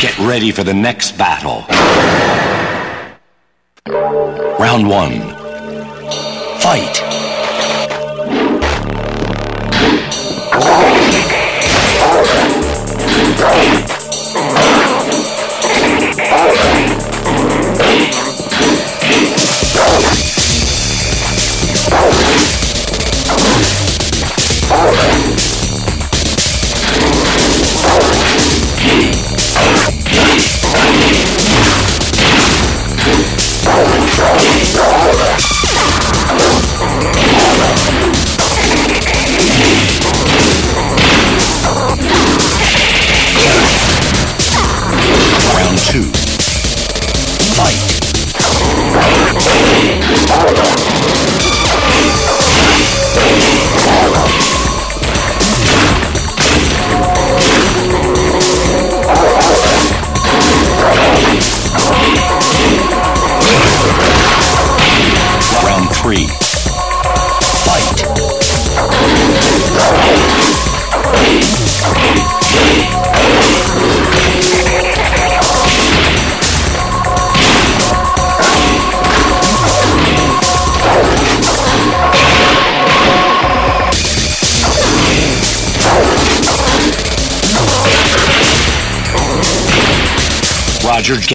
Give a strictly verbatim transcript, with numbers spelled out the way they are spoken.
Get ready for the next battle. Round one. Fight! Round two. Fight! Round three. Fight! Roger.